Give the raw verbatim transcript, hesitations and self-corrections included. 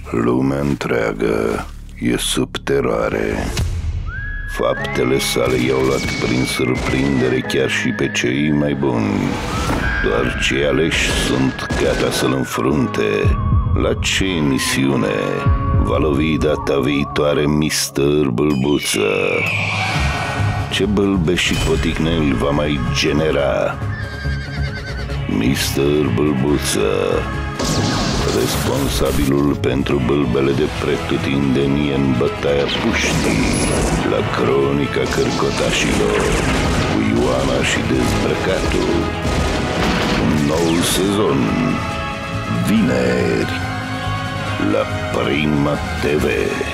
Lumea întreagă e sub teroare. Faptele sale i-au luat prin surprindere chiar și pe cei mai buni. Doar cei aleși sunt gata să-l înfrunte. La ce misiune va lovi data viitoare mister Bâlbuță? Ce bâlbe și poticneli va mai genera mister Bâlbuță, responsabilul pentru bâlbele de pretutindeni în bătaia puștii, la cronica cărcotașilor cu Ioana și Dezbrăcatul. Un nou sezon, vineri, la Prima T V.